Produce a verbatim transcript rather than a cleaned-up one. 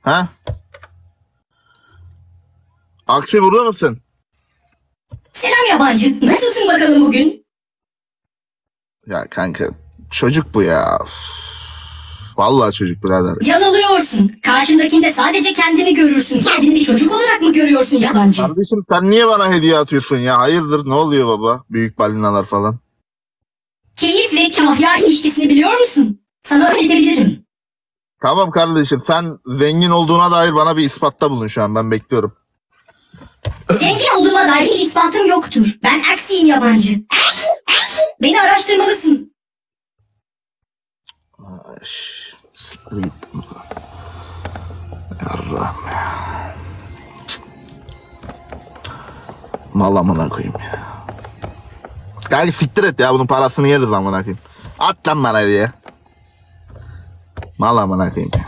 Ha? Aksi burada mısın? Selam yabancı. Nasılsın bakalım bugün? Ya kanka çocuk bu ya. Vallahi çocuk birader. Yanılıyorsun. Karşındakinde sadece kendini görürsün. Kendini bir çocuk olarak mı görüyorsun yabancı? Kardeşim sen niye bana hediye atıyorsun ya? Hayırdır ne oluyor baba? Büyük balinalar falan. Keyif ve kahya ilişkisini biliyor musun? Sana öğretebilirim. Tamam kardeşim sen zengin olduğuna dair bana bir ispatta bulun şu an ben bekliyorum. Zengin olduğuma dair bir ispatım yoktur. Ben aksiyim yabancı. Beni araştırmalısın. Ay, siktir git. Yarrahım ya. Mal amına koyayım ya. Kanka siktir et ya bunun parasını yeriz amına koyayım. At lan bana diye. Mal amına koyayım ya.